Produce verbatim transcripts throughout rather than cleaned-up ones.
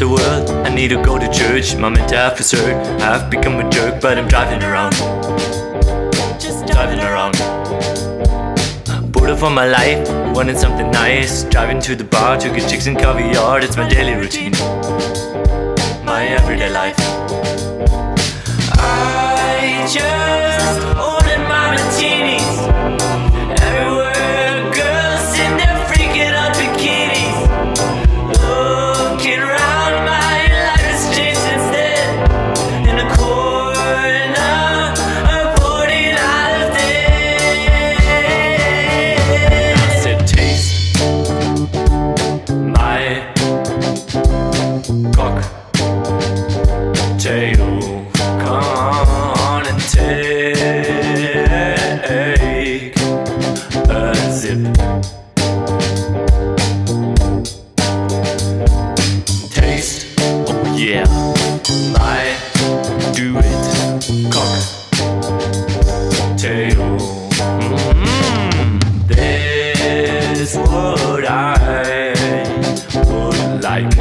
the world. I need to go to church, my mental health is hurt. I've become a jerk, but I'm driving around. Just driving around. Put up for my life, wanting something nice. Driving to the bar to get chicks and caviar. It's my daily routine, my everyday life. I just ordered my martinis. Everywhere girls in their freaking out bikinis. Looking around, my life has changed instead. In a corner, I'm pouring out of this. I said taste my cocktail. Come on and take a sip. Taste, oh yeah, my do it cocktail. Mm-hmm. This what I would like.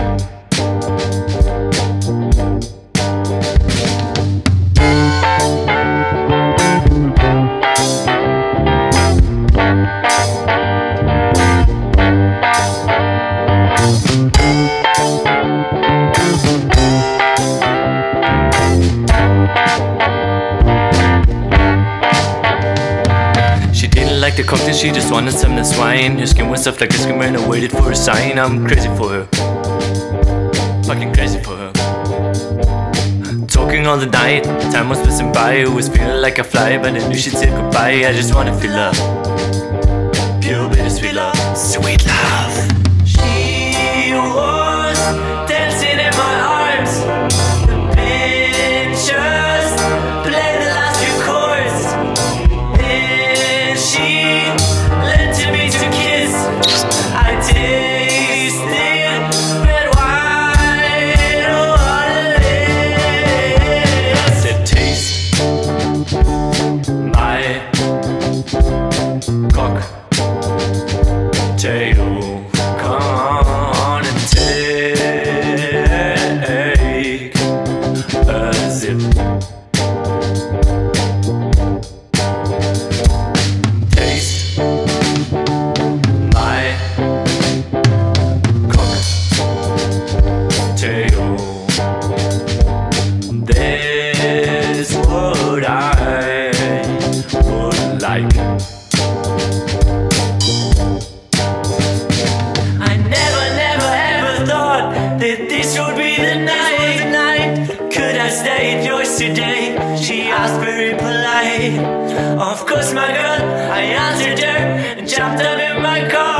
She didn't like the cocktail, she just wanted some nice wine. Her skin was soft like a skimmer and I waited for a sign. I'm crazy for her, fucking crazy for her. Talking all the night, time was passing by. I was feeling like a fly, but I knew she'd say goodbye. I just wanna feel love, pure bittersweet love, sweet love. She was dancing in my arms. The pictures played the last few chords. Then she led to me to kiss. I tasted red wine, oh what a live. I said taste my cocktail. Come on and take a sip. Taste my cocktail. This what I would like. I never, never, ever thought that this would be the night. Could I stay at yours today? She asked very polite. Of course my girl, I answered her and jumped up in my car.